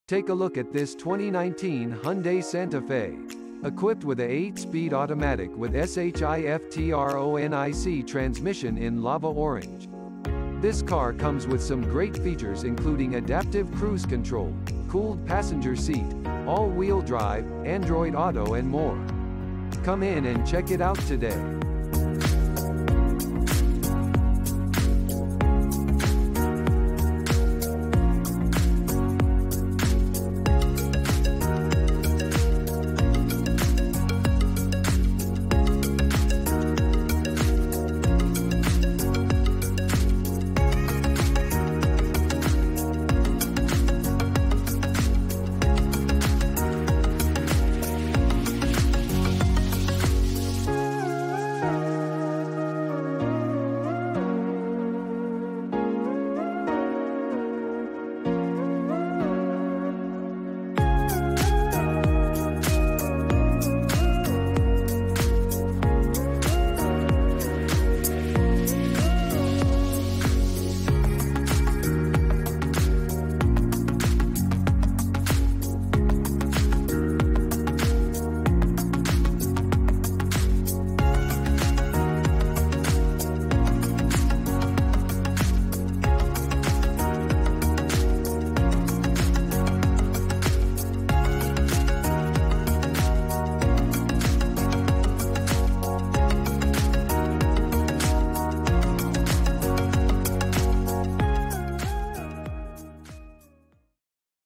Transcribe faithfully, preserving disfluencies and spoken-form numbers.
Take a look at this twenty nineteen Hyundai Santa Fe. Equipped with a eight-speed automatic with SHIFTRONIC transmission in lava orange. This car comes with some great features including adaptive cruise control, cooled passenger seat, all-wheel drive, Android Auto and more. Come in and check it out today.